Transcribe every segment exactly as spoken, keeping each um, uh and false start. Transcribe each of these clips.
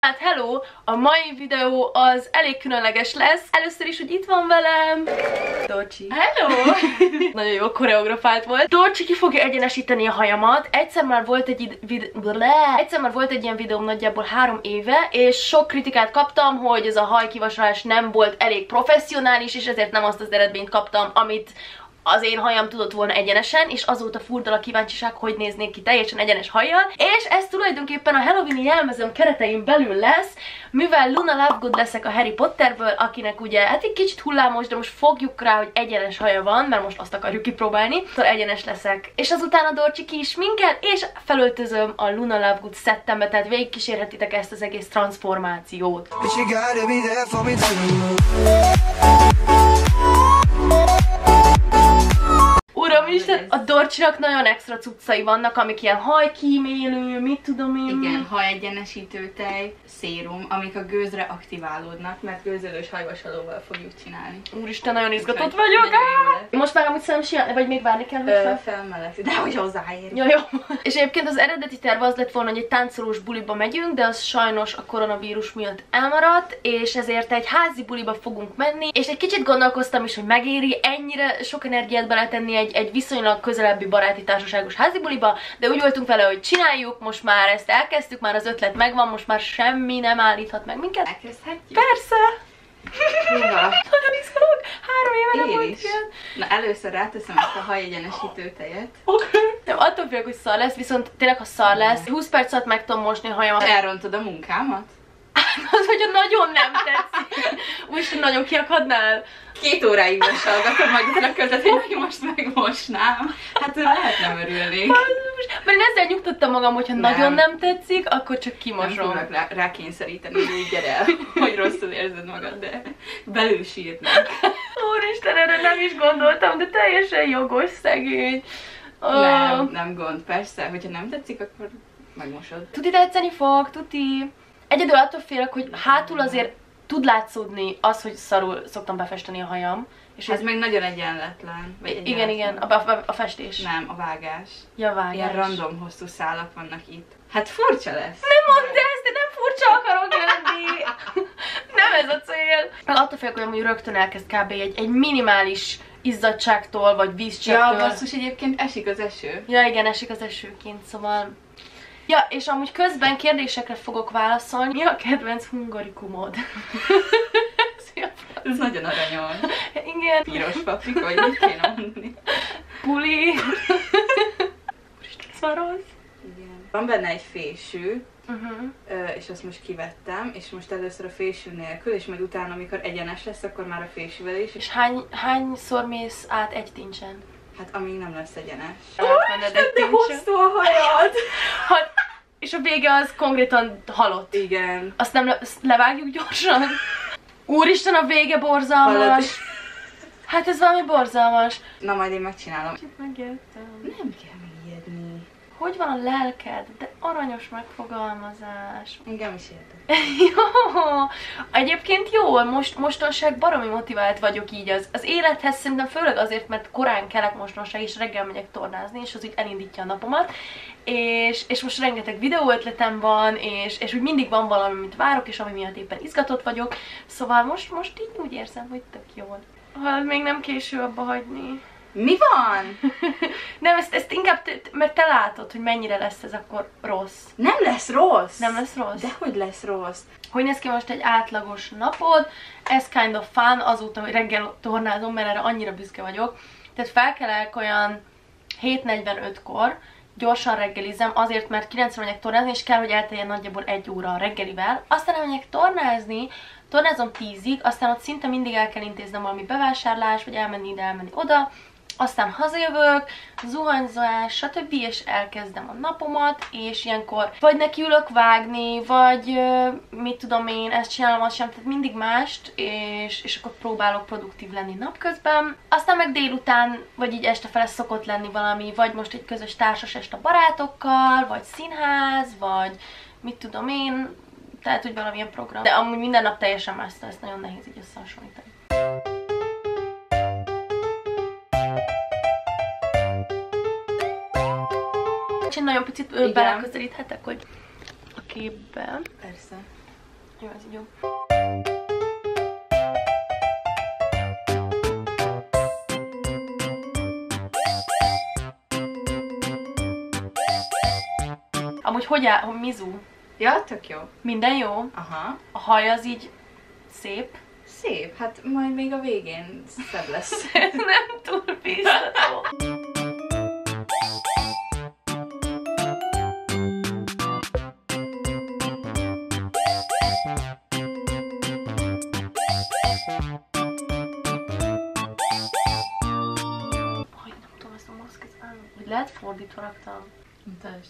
Hát hello! A mai videó az elég különleges lesz. Először is, hogy itt van velem Dorcsi. Hello! Nagyon jó koreografált volt. Dorcsi ki fogja egyenesíteni a hajamat. Egyszer már volt egy vid Egyszer már volt egy ilyen videóm nagyjából három éve, és sok kritikát kaptam, hogy ez a hajkivasalás nem volt elég professzionális, és ezért nem azt az eredményt kaptam, amit az én hajam tudott volna egyenesen, és azóta furdal a kíváncsiság, hogy néznék ki teljesen egyenes hajjal. És ez tulajdonképpen a Halloween-i jelmezem keretein belül lesz, mivel Luna Lovegood leszek a Harry Potterből, akinek ugye hát egy kicsit hullámos, de most fogjuk rá, hogy egyenes haja van, mert most azt akarjuk kipróbálni. Szóval egyenes leszek. És azután a Dorcsi ki is minket, és felöltözöm a Luna Lovegood szettembe, tehát végigkísérhetitek ezt az egész transformációt. Uramisten, a Dorcsinak nagyon extra cuccai vannak, amik ilyen hajkímélő, mit tudom én. Igen, hajegyenesítő tej, szérum, amik a gőzre aktiválódnak, mert gőzölős hajvasalóval fogjuk csinálni. Úristen, nagyon izgatott vagyok! Most már amúgy szerintem simán, vagy még várni kell, hogy fel? Felmelegszik, de hogy hozzáér. Ja, jó. És egyébként az eredeti terv az lett volna, hogy egy táncolós buliba megyünk, de az sajnos a koronavírus miatt elmaradt, és ezért egy házi buliba fogunk menni, és egy kicsit gondolkoztam is, hogy megéri ennyire sok energiát beletenni egy, egy viszonylag közelebbi baráti társaságos házi buliba, de úgy voltunk vele, hogy csináljuk, most már ezt elkezdtük, már az ötlet megvan, most már semmi nem állíthat meg minket. Elkezdhetjük? Persze! Nagyon izgalok! Három éve nem volt ilyen. Na először ráteszem ezt a hajegyenesítő tejet. Oké. Okay. Nem, attól félek, hogy szar lesz, viszont tényleg ha szar lesz, húsz perc alatt meg tudom mosni a hajamat. Elrontod a munkámat? Az, hogyha nagyon nem tetszik. Úgyhogy nagyon kiakadnál. Két óráig meghallgatom majd utána között, hogy most megmosnám. Hát lehet nem örülnék. Mert én ezzel nyugtattam magam, hogyha nem. nagyon nem tetszik, akkor csak kimosom. Nem foglak rá, rákényszeríteni, hogy úgy gyere el, hogy rosszul érzed magad, de belül sírnak. Úristen, erre nem is gondoltam, de teljesen jogos, szegény. Oh. Nem, nem gond, persze. Hogyha nem tetszik, akkor megmosod. Tuti tetszeni fog, tuti. Egyedül attól félek, hogy hátul azért tud látszódni az, hogy szarul szoktam befesteni a hajam. És ez meg nagyon egyenletlen. Vagy igen, igen, a, a, a festés. Nem, a vágás. Ja, vágás. Ilyen random hosszú szálak vannak itt. Hát furcsa lesz. Nem mondd ezt, de nem furcsa akarok lenni. Nem ez a cél. Attól félek, hogy amúgy rögtön elkezd kb. egy, egy minimális izzadságtól, vagy vízcsepptől. Ja, basszus, egyébként esik az eső. Ja, igen, esik az esőként, szóval... Ja, és amúgy közben kérdésekre fogok válaszolni. Mi a kedvenc hungarikumod? Ez nagyon aranyos. Igen. Piros paprika, vagy mit kéne mondani? Puli. Úristen, ez már az. Igen. Van benne egy fésű, uh-huh. és azt most kivettem, és most először a fésű nélkül, és majd utána, amikor egyenes lesz, akkor már a fésűvel is. És hány, hányszor mész át egy tincsen? Hát amíg nem lesz egyenes. Úristen, de hosszú a hajad! Hát, és a vége az konkrétan halott. Igen. Azt nem le, azt levágjuk gyorsan? Úristen, a vége borzalmas! Hát ez valami borzalmas. Na majd én megcsinálom. Megértem. Nem kell megijedni. Hogy van a lelked? De aranyos megfogalmazás. Engem is érted. Jó. Egyébként jó, most, mostanság baromi motivált vagyok így az, az élethez, szerintem főleg azért, mert korán kelek mostanság, és reggel megyek tornázni, és az úgy elindítja a napomat. És, és most rengeteg videó ötletem van, és, és úgy mindig van valami, amit várok, és ami miatt éppen izgatott vagyok. Szóval most, most így úgy érzem, hogy tök jól. Hát még nem késő abba hagyni. Mi van? Nem, ezt, ezt inkább, te, mert te látod, hogy mennyire lesz ez akkor rossz. Nem lesz rossz. Nem lesz rossz? Dehogy lesz rossz. Hogy néz ki most egy átlagos napod? Ez kind of fun, azóta, hogy reggel tornázom, mert erre annyira büszke vagyok. Tehát felkelek olyan hét negyvenötkor, gyorsan reggelizem, azért, mert kilencre megyek tornázni, és kell, hogy elteljen nagyjából egy óra a reggelivel. Aztán elmegyek tornázni, tornázom tízig, aztán ott szinte mindig el kell intéznem valami bevásárlás, vagy elmenni ide, elmenni oda. Aztán hazajövök, zuhanyzás, stb. És elkezdem a napomat, és ilyenkor vagy nekiülök vágni, vagy mit tudom én, ezt csinálom, azt sem, tehát mindig mást, és, és akkor próbálok produktív lenni napközben. Aztán meg délután, vagy így este fele szokott lenni valami, vagy most egy közös társas este a barátokkal, vagy színház, vagy mit tudom én, tehát hogy valamilyen program. De amúgy minden nap teljesen más, ezt nagyon nehéz így összehasonlítani. Én nagyon picit beleközelíthetek, hogy a képben. Persze. Jó, ez így jó. Amúgy hogy áll, Mizu? Ja, tök jó. Minden jó? Aha. A haj az így szép? Szép, hát majd még a végén szebb lesz. Ez nem túl biztató. Hogy nem tudom, ezt a maszkot állom. Hogy lehet fordítva raktam? Mutasd.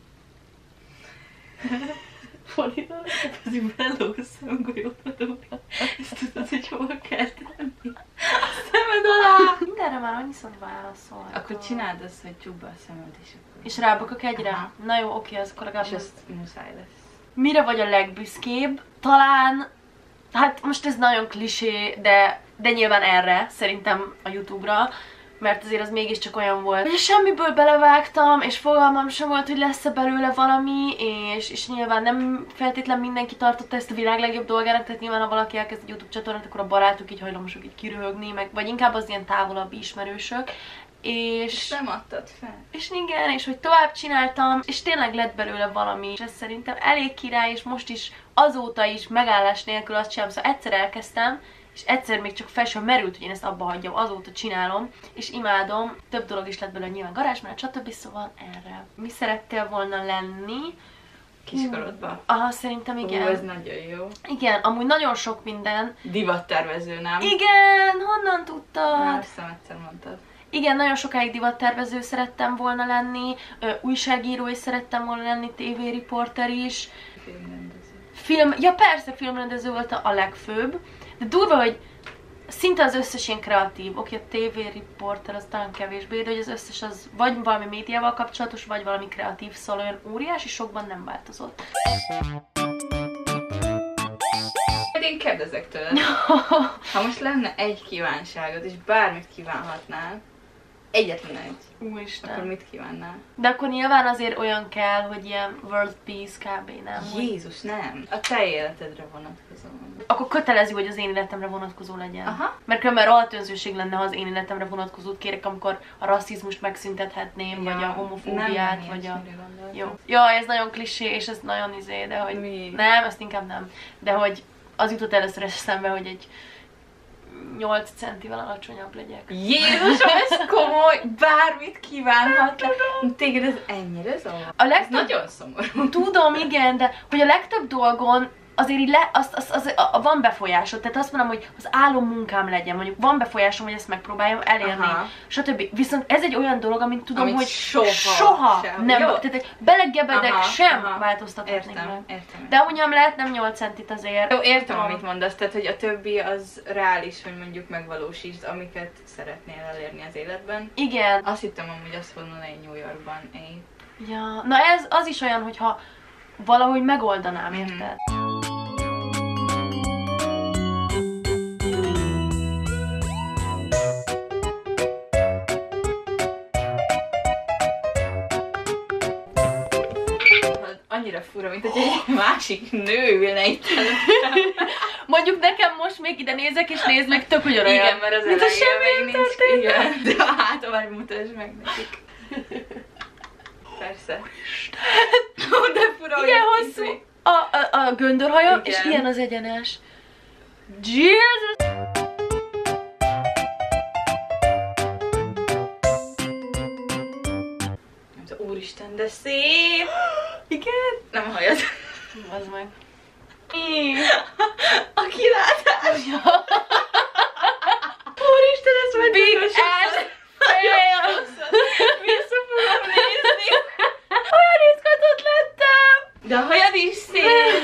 Fordítva? Az így belószom golyót róla. Ezt tudod, hogy hova kell tenni? A szemed alá! Mindenre már annyiszor válaszol. Akkor csináld azt, hogy csukd a szemed, és akkor... És rábökök egyre? Aha. Na jó, oké, az akkor legalább... És ezt muszáj lesz. Mire vagy a legbüszkébb? Talán... Hát most ez nagyon klisé, de, de nyilván erre, szerintem a YouTube-ra. Mert azért az mégiscsak olyan volt, hogy semmiből belevágtam, és fogalmam sem volt, hogy lesz-e belőle valami, és, és nyilván nem feltétlen mindenki tartotta ezt a világ legjobb dolgának, tehát nyilván ha valaki elkezd egy YouTube csatornát, akkor a barátok így hajlamosak így kiröhögni, meg, vagy inkább az ilyen távolabbi ismerősök. És, És nem adtad fel. és igen, és hogy tovább csináltam, és tényleg lett belőle valami, és ez szerintem elég király, és most is azóta is megállás nélkül azt csinálom, szóval egyszer elkezdtem, és egyszer még csak fel sem merült, hogy én ezt abba hagyjam, azóta csinálom, és imádom. Több dolog is lett belőle nyilván garázsmenet, stb. Szóval erre. Mi szerettél volna lenni? Kiskorodban. Aha, szerintem igen. Ó, ez nagyon jó. Igen, amúgy nagyon sok minden. Divattervező, nem? Igen, honnan tudtad? Már hiszem, egyszer mondtad. Igen, nagyon sokáig divattervező szerettem volna lenni, ö, újságíró is szerettem volna lenni, tévériporter is. Filmrendező. Film, ja persze, filmrendező volt a legfőbb, de durva, hogy szinte az összes ilyen kreatív, oké, a tévériporter az talán kevésbé, de hogy az összes az vagy valami médiával kapcsolatos, vagy valami kreatív, szóval olyan óriási sokban nem változott. Én kérdezek tőled. Ha most lenne egy kívánságod, és bármit kívánhatnál, egyetlen egy, Úristen. akkor mit kívánnál? De akkor nyilván azért olyan kell, hogy ilyen world peace kb. Nem? Jézus, nem! A te életedre vonatkozóan. Akkor kötelező, hogy az én életemre vonatkozó legyen. Aha. Mert különben rohadt lenne, ha az én életemre vonatkozót kérek, amikor a rasszizmust megszüntethetném, Ja, vagy a homofóbiát, nem, vagy a... gondoltam. Jó. Ja, ez nagyon klisé, és ez nagyon izé, de hogy... Mi? Nem, ezt inkább nem. De hogy az jutott először eszembe, hogy egy nyolc centivel alacsonyabb legyek. Jézusom, ez komoly! Bármit kívánhatnál. Téged ez ennyire zavar? A Ez legtöbb... nagyon szomorú. Tudom, igen, de hogy a legtöbb dolgon azért így le, az, az, az, a, van befolyásod. Tehát azt mondom, hogy az álom munkám legyen, mondjuk van befolyásom, hogy ezt megpróbáljam elérni, Aha. stb. Viszont ez egy olyan dolog, amit tudom, Amit hogy soha soha sem. nem, Jó. tehát belegebedek Aha, sem aha. változtathatnék Értem, meg. értem. De amúgy nem lehet, nem nyolc centit azért. Jó, értem, amit mondasz, tehát hogy a többi az reális, hogy mondjuk megvalósítsd, amiket szeretnél elérni az életben. Igen. Azt hittem amúgy azt volna, hogy New Yorkban éj. Ja. Na ez az is olyan, hogyha valahogy megoldanám, Mhm. érted? Annyira fura, mint hogy egy másik nő ülne itt. Mondjuk nekem most még ide nézek, és nézd meg, tök ugyanolyan. Igen, mert az mint a elején semmi még nem nincs. történt. Igen, de hát majd mutasd meg nekik. Persze. Ó, de fura, hogy Igen, itt hosszú még- a, a, a göndörhaja, és Igen. ilyen az egyenes. Jesus! Nem tudom, úristen, de szép! Igen? Nem hajad. Az meg. A kilátás! Úristen, ez majd Big nagyon sokszor- ass fail! Vissza fogom nézni. Olyan izgatott lettem! De a hajad is szép!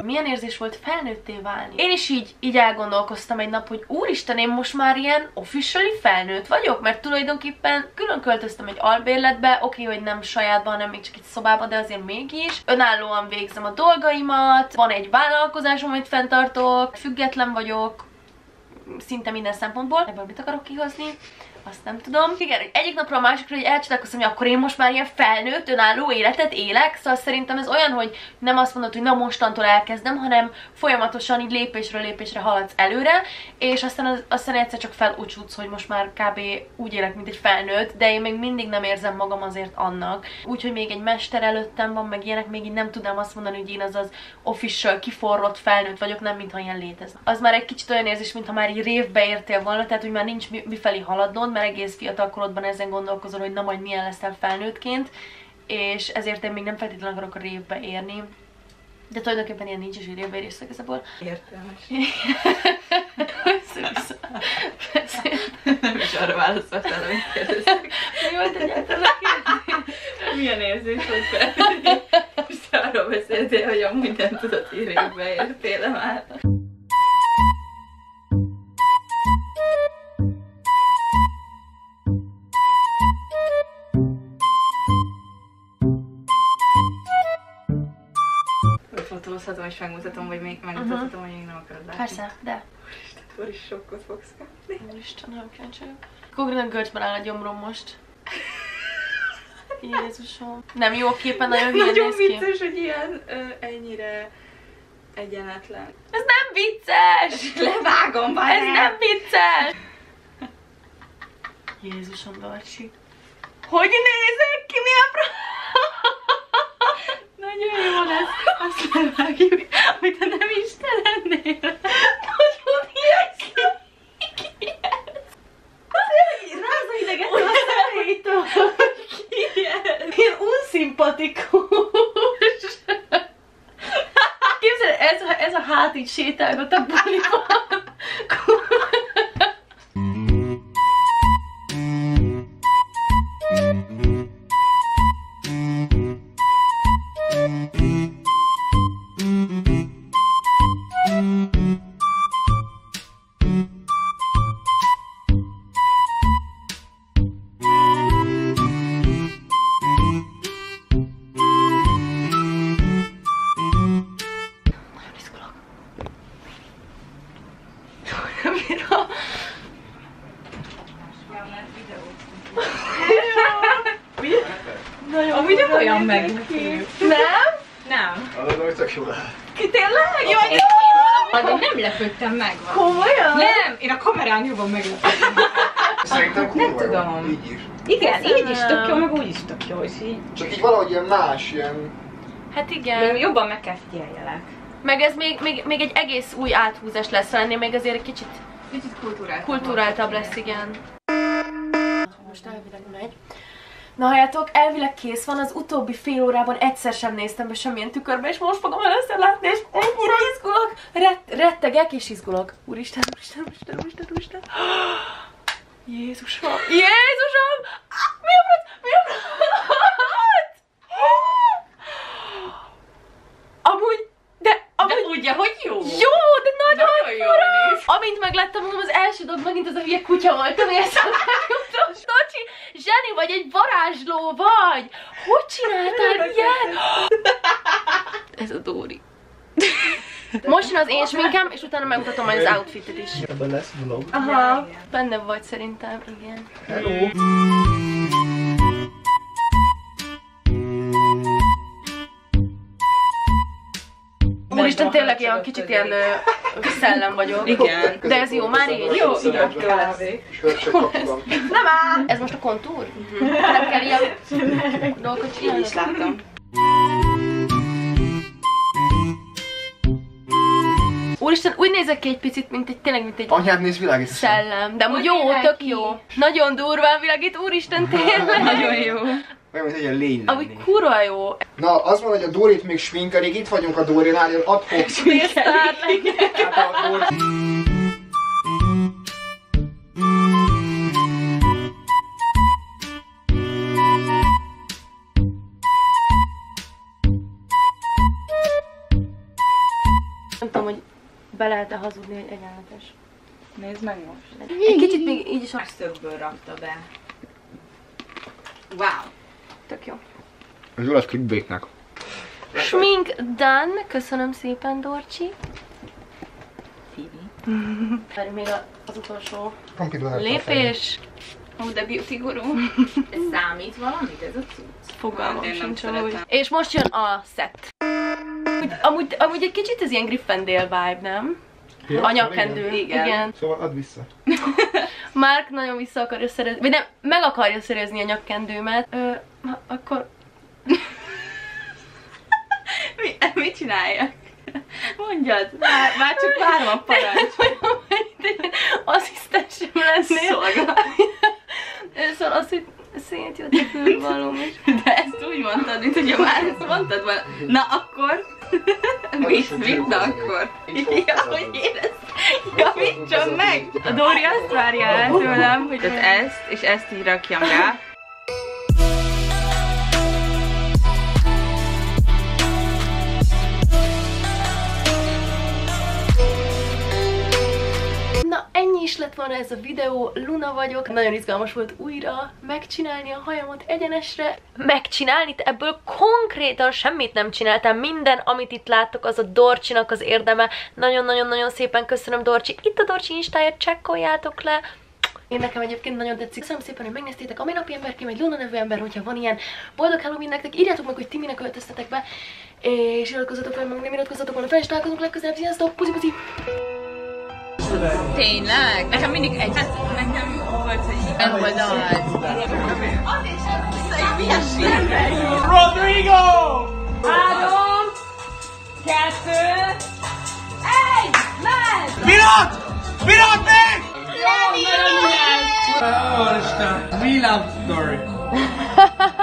milyen érzés volt felnőtté válni. Én is így, így elgondolkoztam egy nap, hogy úristen, én most már ilyen officially felnőtt vagyok, mert tulajdonképpen külön költöztem egy albérletbe, oké, okay, hogy nem sajátban, hanem még csak egy szobában, de azért mégis. Önállóan végzem a dolgaimat, van egy vállalkozásom, amit fenntartok, független vagyok, szinte minden szempontból. Ebből mit akarok kihozni? Azt nem tudom. Igen, hogy egyik napról a másikra, hogy elcsodálkoztam, hogy akkor én most már ilyen felnőtt, önálló életet élek, szóval szerintem ez olyan, hogy nem azt mondod, hogy na mostantól elkezdem, hanem folyamatosan így lépésről lépésre haladsz előre, és aztán, az, aztán egyszer csak felúcsúdsz, hogy most már kb. Úgy élek, mint egy felnőtt, de én még mindig nem érzem magam azért annak. Úgyhogy még egy mester előttem van, meg ilyenek, még így nem tudnám azt mondani, hogy én az az official, kiforrott felnőtt vagyok, nem mintha ilyen létezne. Az már egy kicsit olyan érzés, mintha már így révbe értél volna, tehát hogy már nincs mifelé haladnod, mert egész fiatal korodban ezen gondolkozol, hogy na majd milyen leszel felnőttként, és ezért én még nem feltétlenül akarok a révbe érni. De tulajdonképpen ilyen nincs is, hogy révbe érés igazából. Értelmes. Össze-vissza. Nem is arra válaszoltál, amit kérdeztek. Mi volt egyáltalán a kérdés? Milyen érzés volt felnőni? És te arról beszéltél, hogy amúgy nem tudod, hogy révbe értél már. Fotózhatom és megmutatom, vagy még megmutathatom, uh-huh. hogy még nem akarod látni. Persze, de. Úristen, akkor is sokkot fogsz kapni. Úristen, nagyon kíváncsi vagyok. Konkrétan görcsben áll a gyomrom most. Jézusom. Nem jó a képen, nagyon hülyen nagyon néz ki. Nagyon vicces, hogy ilyen ö, ennyire egyenetlen. Ez nem vicces! Levágom már! Ez nem vicces! Jézusom, Dorcsi. Hogy nézek ki? Mi a fra... Nagyon jó lesz. Azt levágjuk, hogy te nem Isten lennél. Nagyon hülyesz ki ez? Ráza ideget a személytől. Ki ez? Ilyen unszimpatikus. Képzeld, ez, ez a hát így sétálgat a buliban. Amúgy nem olyan meglepő. Nem? Nem. Az hogy tök jó lehet. Ki tényleg? Jaj, én, én nem lepődtem meg. Komolyan? Nem, én a kamerán jobban meglepődtem. Szerintem kurva Nem tudom. jó. Így is. Igen, Köszönöm. így is tök jó, meg úgy is tök jó, és így. Csak így valahogy ilyen más, ilyen... Hát Még igen. jobban meg kell figyeljelek. Meg ez még, még, még egy egész új áthúzás lesz, ennél még azért egy kicsit Kicsit kultúráltabb. kulturáltabb lesz, igen. Most elvileg megy. Na halljátok, elvileg kész van, az utóbbi fél órában egyszer sem néztem be semmilyen tükörbe, és most fogom először látni, és ennyire izgulok. Rett, rettegek és izgulok. Úristen, úristen, úristen, úristen, úristen. Jézusom, Jézusom! Mi a frac? Mi a frac? Amúgy, de amúgy... De ugye, hogy jó? Jó, de nagyon, Nagyon jól fura! néz. Amint megláttam, mondom, az első dolog megint az a hülye kutya volt, ami ezt megjutom. Docsi, zseni vagy, egy varázsló vagy! Hogy csináltál ilyet? Ez a Dóri. Most jön az én sminkem, és utána megmutatom majd az outfitet is. Ebben lesz vlog. Aha, benne vagy szerintem, igen. Hello! Úristen, tényleg ilyen kicsit ilyen ö, szellem vagyok. Igen. De ez jó, már így? Jó, igen, kávé. És hörcsök kaptam. Nem áll! Ez most a kontúr? Nem kell ilyen dolgokat csinálni? Én is láttam. Úristen, úgy nézek ki egy picit, mint egy, tényleg, mint egy Anyád néz világít. szellem. De amúgy jó, nézel tök ki? jó. Nagyon durván világít, úristen, tényleg. Nagyon jó. Olyan, mint egy ilyen lény Amúgy lennék. kurva jó. Na, az van, hogy a Dórit még sminkelik, itt vagyunk a Dórinál, ilyen adhok Sztár legyen. Hát a Dóri- Nem tudom, hogy be lehet-e hazudni, hogy egyenletes. Nézd meg most. Egy kicsit még így is a... Szögből rakta be. Wow. Tök jó. Ez jó lesz clickbaitnek. Smink done. Köszönöm szépen, Dorcsi. Várj, még az utolsó lépés. Ó, de beauty guru. Ez számít valamit ez a cucc? Fogalmam sincs amúgy. És most jön a set. Amúgy, amúgy, amúgy egy kicsit ez ilyen Gryffindor vibe, nem? Ja, a nyakkendő. Igen. Igen. Szóval add vissza. Mark nagyon vissza akarja szerezni, vagy nem, meg akarja szerezni a nyakkendőmet. Ö, akkor... Mi, mit csináljak? Mondjad, már, már csak várom a parancs. Asszisztensem lennél. Szolga. Szóval az, hogy szétjött a fülvalóm is. De ezt úgy mondtad, mint hogyha már ezt mondtad volna. Na akkor? Mit? Mit? Na akkor? Ja, hogy én ezt javítsam meg? A Dóri azt várja el tőlem, hogy... Tehát ezt, és ezt így rakjam rá. Na, ennyi is lett volna ez a videó, Luna vagyok. Nagyon izgalmas volt újra megcsinálni a hajamat egyenesre. Megcsinálni? Ebből konkrétan semmit nem csináltam. Minden, amit itt láttok, az a Dorcsinak az érdeme. Nagyon-nagyon-nagyon szépen köszönöm, Dorcsi. Itt a Dorcsi Instáját, csekkoljátok le. Én nekem egyébként nagyon tetszik. Köszönöm szépen, hogy megnéztétek. A mai napi emberkém egy Luna nevű ember, hogyha van ilyen. Boldog Halloween nektek, írjátok meg, hogy ti minek öltöztetek be. És iratkozzatok fel, meg nem iratkozzatok volna fel, és találkozunk legközelebb. Sziasztok, puzi-puzi! Tényleg? Nekem mindig egy, hát nekem volt, hogy nem volt az. Rodrigo! Három, kettő, egy, menj! Pillanat! Pillanat még! Jó, nagyon ügyes! Ó, Isten! We love story!